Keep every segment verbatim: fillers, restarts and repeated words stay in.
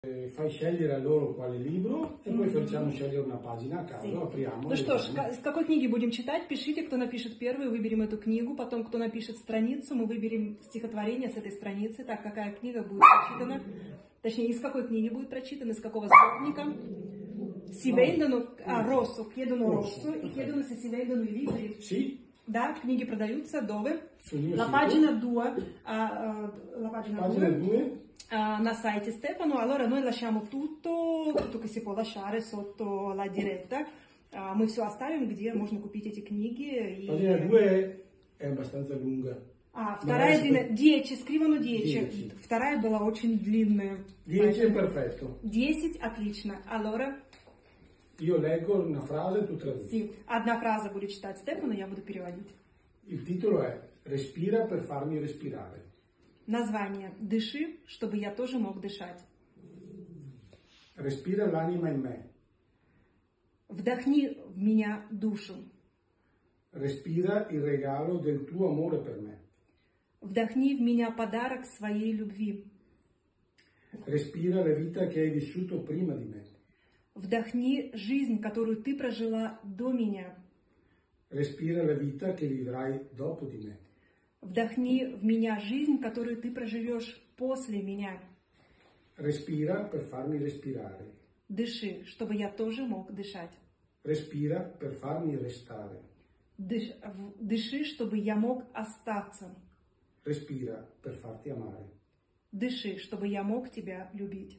Fai scegliere a loro quale libro e poi Mm-hmm. facciamo scegliere una pagina a caso, Sì. apriamo. Ну что ж, с какой книги будем читать? Пишите, кто напишет первую, выберем эту книгу. Потом, кто напишет страницу, мы выберем стихотворение с этой страницы. Так, какая книга будет прочитана? Точнее, из какой книги будет прочитана, из какого сборника? Si vendono a rosso, chiedono rosso e chiedono se si vendono i libri. Sì. Да, книги продаются, dove? Sul mio La sito. pagina due, ah, ah, la pagina Pagina due. due. Uh, na site Stefano, allora noi lasciamo tutto, tutto che si può lasciare sotto la diretta, uh, мы все оставим, где можно купить эти книги. И... Pagina due è abbastanza lunga. А, вторая, Magari... dieci, scrivono dieci, dieci. Вторая была очень длинная. dieci è perfetto. десять, отлично. Allora, io leggo una frase e tu traduci. sì, одна фраза будет читать Стефано, я буду переводить. Il titolo è Respira per farmi respirare. Название «Дыши, чтобы я тоже мог дышать». Respira l'anima in me. Вдохни в меня душу. Respira il regalo del tuo amore per me. Вдохни в меня подарок своей любви. Respira la vita che hai vissuto prima di me. Вдохни жизнь, которую ты прожила до меня. Respira la vita che vivrai dopo di me. Вдохни в меня жизнь, которую ты проживешь после меня. Respira per farmi respirare. Дыши, чтобы я тоже мог дышать. Respira per farmi restare. Дыш, дыши, чтобы я мог остаться. Respira per farti amare. Дыши, чтобы я мог тебя любить.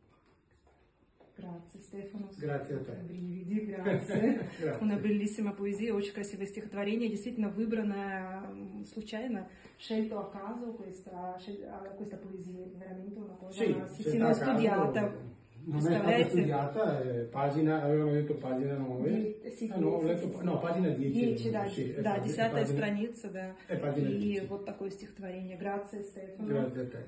Grazie Stefano. Grazie a te. Brividi, grazie. Una bellissima poesia, очень красивое стихотворение, действительно выбранное случайно, scelto a caso questa, questa poesia, veramente una cosa, sì, sì, sì, non studiata. Non è stata studiata, è pagina, avevano detto pagina nove. Di, sì, ah, no, ho letto, no, pagina dieci. dieci, да, sì, да, pagina, десятая pagina, страница, да. И dieci. Вот такое стихотворение. Grazie Stefano. Grazie a te.